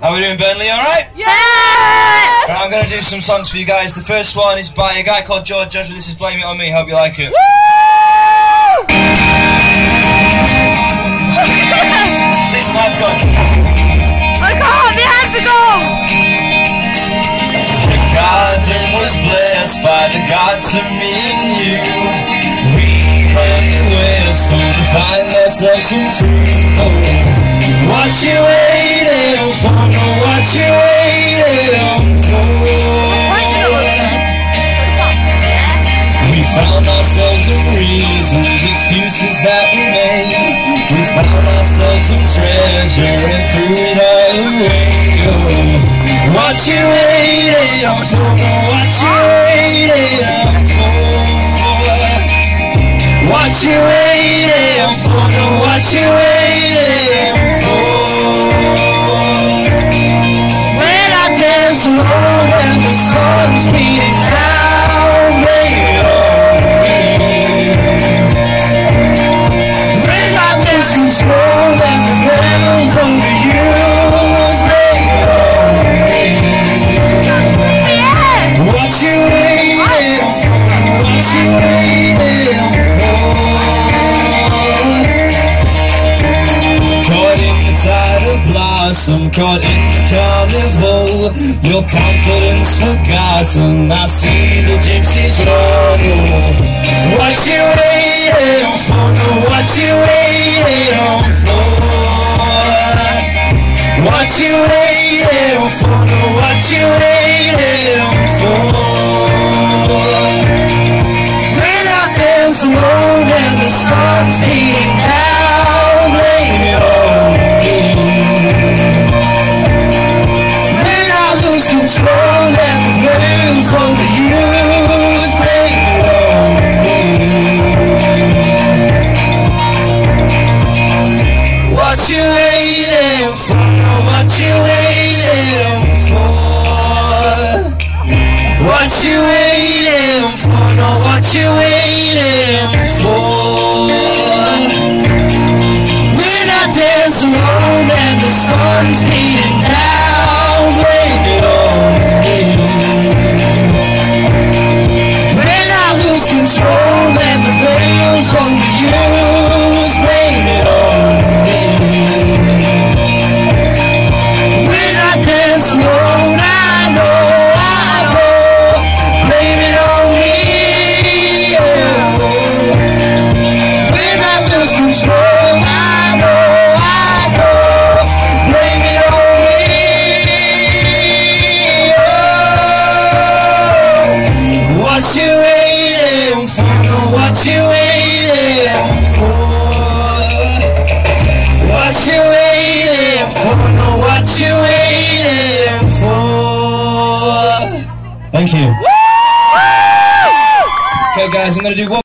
How we doing, Burnley? Alright? Yeah! Right, I'm going to do some songs for you guys. The first one is by a guy called George. This is Blame It On Me. Hope you like it. Woo! See some hands go. I can't, the hands are gone! The garden was blessed by the God to me and you. We headed west to find ourselves some truth. What you waiting for? No, what you waiting for? We found ourselves some reasons, excuses that we made. We found ourselves some treasure and threw it all away. Oh, what you waiting for? No, what you waiting for? What you waiting for? No, what you waiting for? When I dance alone and the sun's beating down, baby, when I lose control and the veil's overused, baby, what you waiting for? What you waiting for? Caught in the tide of blossom, caught in the carnival, your confidence forgotten, I see the gypsies run. What you waiting for? No, what you waiting for? What you waiting for? No, what you waiting for? When I dance alone and the sun's beating down, baby, when I lose control and the veil's overused, baby, what you waiting for? No, what you waiting for? What you waiting for? No, what you waiting for? When I dance alone and the sun's beating down, baby, when I lose control and the veil's overused, baby, when I dance alone, I know blame it on me. When I lose control, I know blame it on me. What you waiting for? No, what you waiting for? What you waiting for? No, what you waiting for? Thank you. Okay guys, I'm going to do one